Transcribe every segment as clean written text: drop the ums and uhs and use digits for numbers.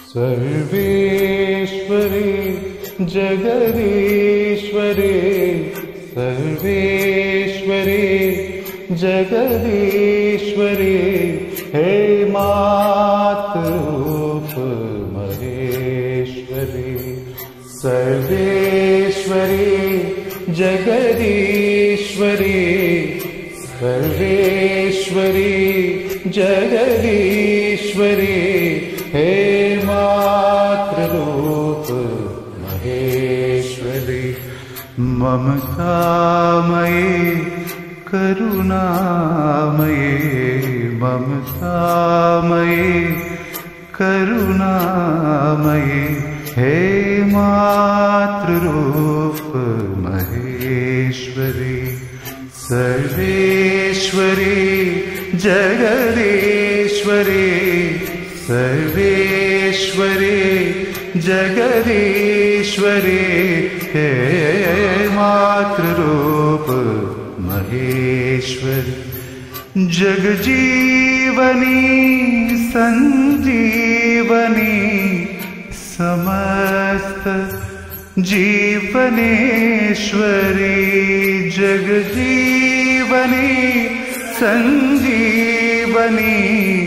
सर्वेश्वरी जगदीश्वरी सर्वेश्वरी जगदीश्वरी हे मातरूप महेश्वरी सर्वेश्वरी जगदीश्वरी सर्वेश्वरी जगदीश्वरी हे मातृरूप महेश्वरी ममतामये करुणामये ममतामये करुणामये हे मातृरूप महेश्वरी सर्वेश्वरी जगदीश्वरी सर्वेश्वरी जगदीश्वरी हे मातृरूप महेश्वरी जगजीवनी संजीवनी समस्त जीवनेश्वरी जगजीवनी संजीवनी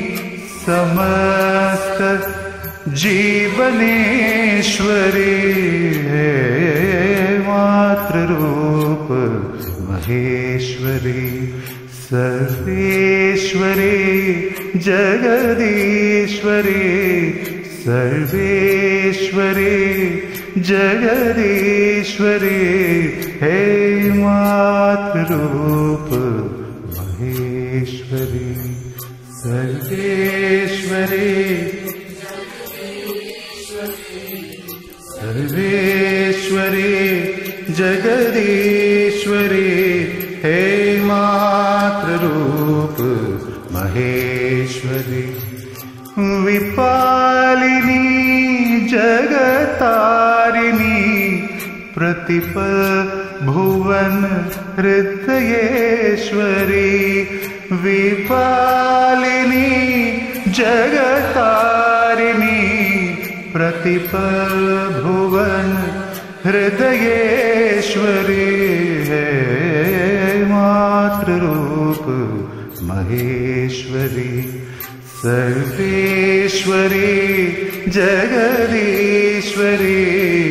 समस्त जीवनेश्वरी हे मातृरूप महेश्वरी सर्वेश्वरी जगदीश्वरी सर्वेश्वरी जगदीश्वरी हे मातृरूप महेश्वरी सर्वेश्वरी सर्वेश्वरी जगदीश्वरी हे मातृरूप महेश्वरी विपालिनी जगतारिणी प्रतिपल भुवन हृदयेश्वरी विपालिनी जगतारिणी प्रतिपल भुवन हृदयेश्वरी हे मातृरूप महेश्वरी सर्वेश्वरी जगदीश्वरी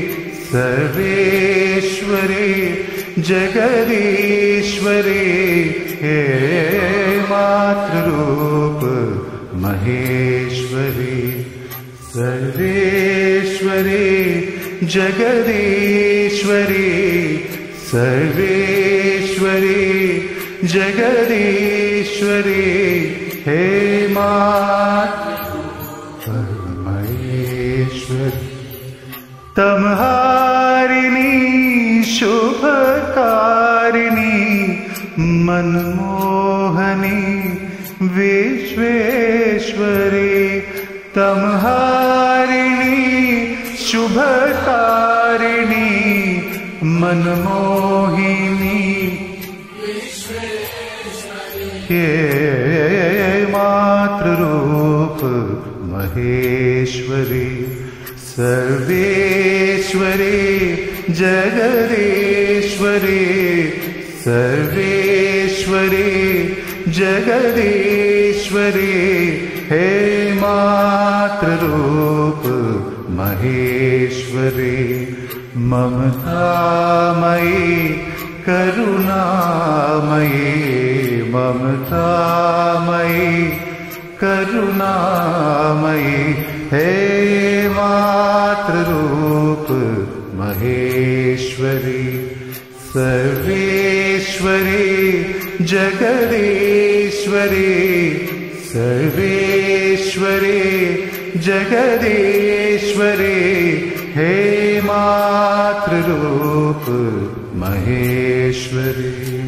सर्वेश्वरी जगदीश्वरी हे मातृरूप महेश्वरी सर्वेश्वरी जगदीश्वरी सर्वेश्वरी जगदीश्वरी हे मातृरूप महेश्वरी तमहारिणी शुभकारिणी मनमोहनी विश्वेश्वरी तमहारिणी शुभकारिणी मनमोहिनी हे मातृरूप महेश्वरी सर्वेश्वरी जगदीश्वरी सर्वेश्वरी जगदीश्वरी हे मातृरूप महेश्वरी ममतामयी करुणामयी ममतामयी करुणामयी हे मातृरूप महेश्वरी सर्वेश्वरी जगदीश्वरी सर्वेश्वरी जगदीश्वरी हे मातृरूप महेश्वरी।